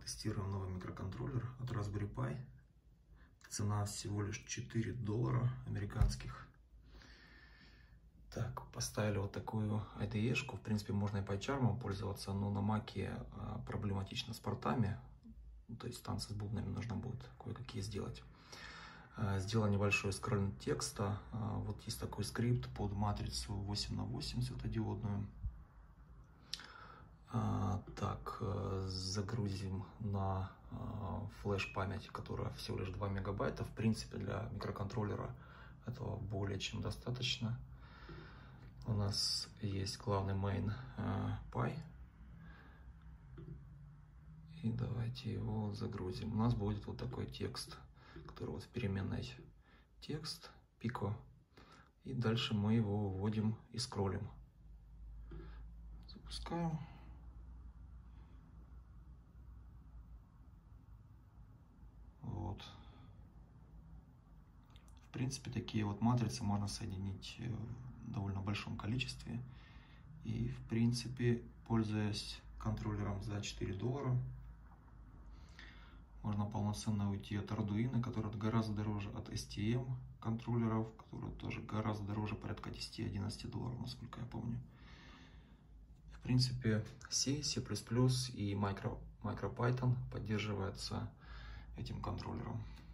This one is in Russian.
Тестируем новый микроконтроллер от Raspberry Pi. Цена всего лишь $4 американских. Так, поставили вот такую IDE-шку. В принципе, можно и PyCharm пользоваться, но на Маке проблематично с портами. То есть танцы с бубнами нужно будет кое-какие сделать. Сделал небольшой скроллинг текста. Вот есть такой скрипт под матрицу 8х8 светодиодную. Так, загрузим на флеш-память, которая всего лишь 2 мегабайта. В принципе, для микроконтроллера этого более чем достаточно. У нас есть главный main Pi. И давайте его загрузим. У нас будет вот такой текст, который вот в переменной текст, Pico. И дальше мы его вводим и скроллим. Запускаем. Вот. В принципе, такие вот матрицы можно соединить в довольно большом количестве. И, в принципе, пользуясь контроллером за $4, можно полноценно уйти от Arduino, который гораздо дороже, от STM контроллеров, которые тоже гораздо дороже, порядка $10–11, насколько я помню. В принципе, C, C++ и MicroPython поддерживается этим контроллером.